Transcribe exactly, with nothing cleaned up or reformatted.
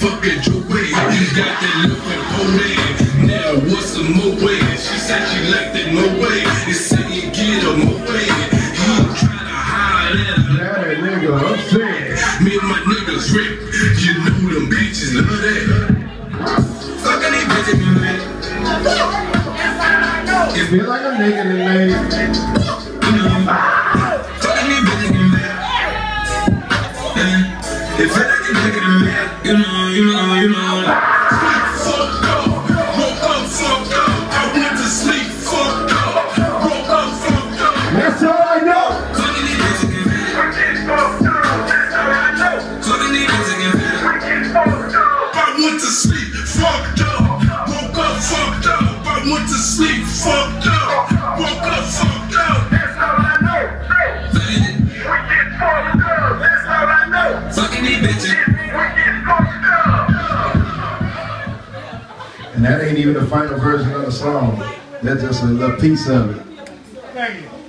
fucking Joey. You got that look and pony. Now what's some more way? She said she liked it no way. They say you get her more way. He try to hide it. That nigga, I'm saying. Me and my niggas rip. You know them bitches love that. Fucking these bitches, man. It feel like a nigga that made it. Fucking these bitches, man. It feel like a nigga that made it. You know, you know, you know. Fucked up. Woke up, fucked up. I went to sleep, fucked up. Woke up, fucked up. That's all I know. Fucking these bitches, man. That's all I know. Fucking these bitches, man. I went to sleep, fucked up. Woke up, fucked up. I went to sleep, fucked up. Woke up, fucked up. That's all I know. We get fucked up. That's all I know. Fucking these bitches. We get fucked up. And that ain't even the final version of the song. That's just a little piece of it. Thank you.